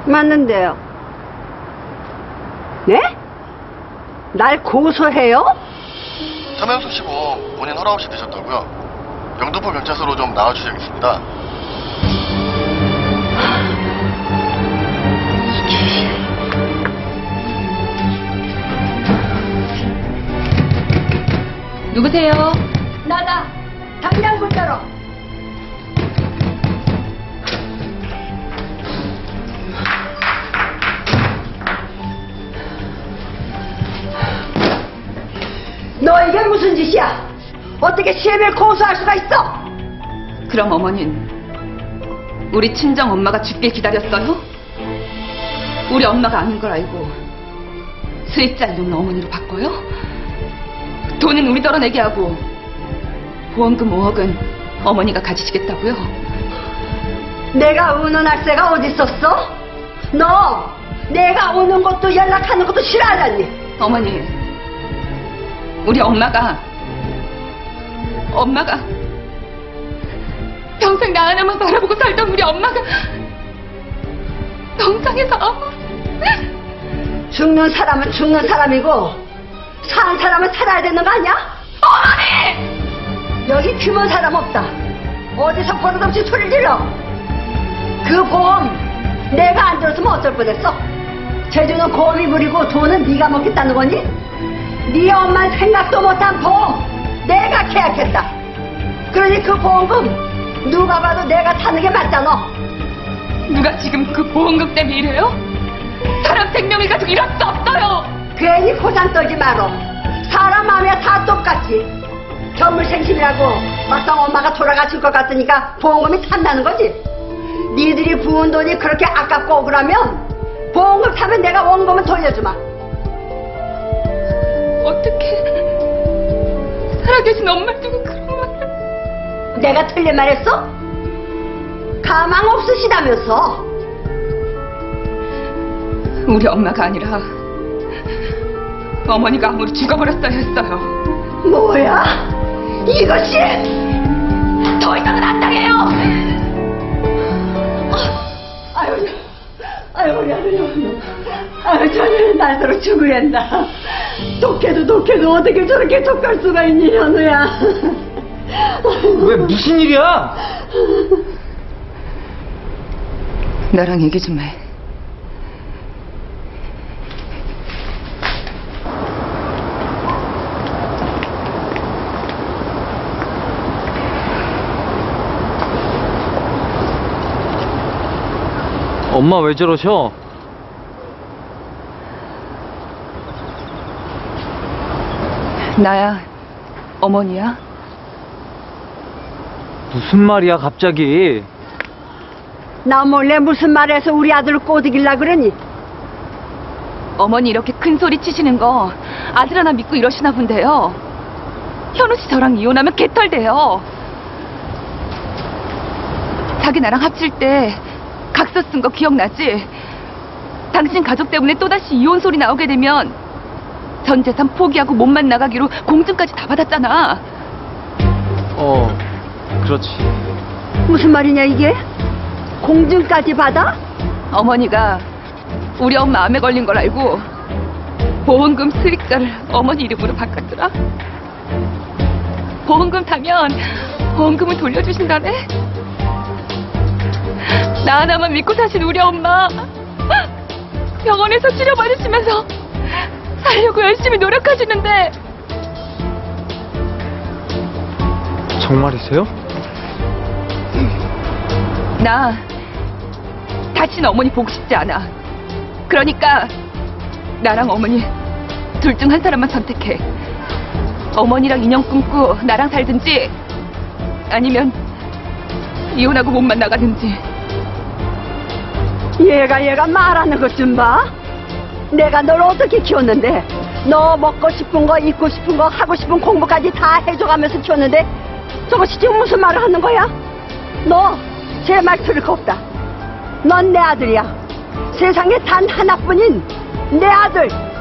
맞는데요. 네? 날 고소해요? 서명수 씨 보험 본인 허락 없이 드셨다고요? 영등포 경찰서로 좀 나와주셔야겠습니다. 누구세요? 나다. 당장 문 열어. 너 이게 무슨 짓이야? 어떻게 시애미를 고소할 수가 있어? 그럼 어머닌 우리 친정 엄마가 죽길 기다렸어요? 우리 엄마가 아닌 걸 알고 수익자 이름을 어머니로 바꿔요? 돈은 우리더러 내게 하고 보험금 5억은 어머니가 가지시겠다고요? 내가 우는 할새가 어디 있었어? 너 내가 오는 것도 연락하는 것도 싫어하잖니? 어머니, 우리 엄마가 평생 나 하나만 바라보고 살던 우리 엄마가 병상에서 죽는 사람은 죽는 사람이고 사는 사람은 살아야 되는 거 아니야? 어머니! 여기 귀문 사람 없다. 어디서 버릇없이 소리를 질러. 그 보험 내가 안 들었으면 어쩔 뻔했어. 제주는 고음이 부리고 돈은 네가 먹겠다는 거니? 네 엄마는 생각도 못한 보험 내가 계약했다. 그러니 그 보험금 누가 봐도 내가 타는 게 맞잖아. 누가 지금 그 보험금 때문에 이래요? 사람 생명이 가지고 이럴 수 없어요. 괜히 고장 떨지 말어. 사람 마음이야 다 똑같지. 견물생심이라고 막상 엄마가 돌아가실 것 같으니까 보험금이 탄다는 거지. 니들이 부은 돈이 그렇게 아깝고 억울하면 보험금 타면 내가 원금은 돌려주마. 어떻게 살아계신 엄마를 두고 그런 말을. 내가 틀린 말 했어? 가망 없으시다면서. 우리 엄마가 아니라 어머니가 아무리 죽어버렸어야 했어요. 뭐야? 이것이 더 이상은 안 당해요. 아유 우리 아들이 아유 저녁에 날더러 죽으랬나. 독해도 어떻게 저렇게 독할 수가 있니 현우야. 왜 무슨 일이야? 나랑 얘기 좀 해. 엄마 왜 저러셔? 나야 어머니야? 무슨 말이야 갑자기? 나 몰래 무슨 말해서 우리 아들을 꼬드길라 그러니? 어머니 이렇게 큰 소리 치시는 거 아들 하나 믿고 이러시나 본데요. 현우 씨 저랑 이혼하면 개털돼요. 자기 나랑 합칠 때 각서 쓴 거 기억나지? 당신 가족 때문에 또다시 이혼 소리 나오게 되면 전 재산 포기하고 몸만 나가기로 공증까지 다 받았잖아. 그렇지. 무슨 말이냐 이게? 공증까지 받아? 어머니가 우리 엄마 암에 걸린 걸 알고 보험금 수익자를 어머니 이름으로 바꿨더라. 보험금 타면 보험금을 돌려주신다네. 나 하나만 믿고 사신 우리 엄마 병원에서 치료받으시면서 살려고 열심히 노력하시는데. 정말이세요? 나 다시는 어머니 보고 싶지 않아. 그러니까 나랑 어머니 둘 중 한 사람만 선택해. 어머니랑 인연 끊고 나랑 살든지 아니면 이혼하고 몸만 나가든지. 얘가 말하는 것 좀 봐. 내가 널 어떻게 키웠는데. 너 먹고 싶은 거 입고 싶은 거 하고 싶은 공부까지 다 해줘가면서 키웠는데 저것이 지금 무슨 말을 하는 거야? 너 제 말 들을 거 없다. 넌 내 아들이야. 세상에 단 하나뿐인 내 아들.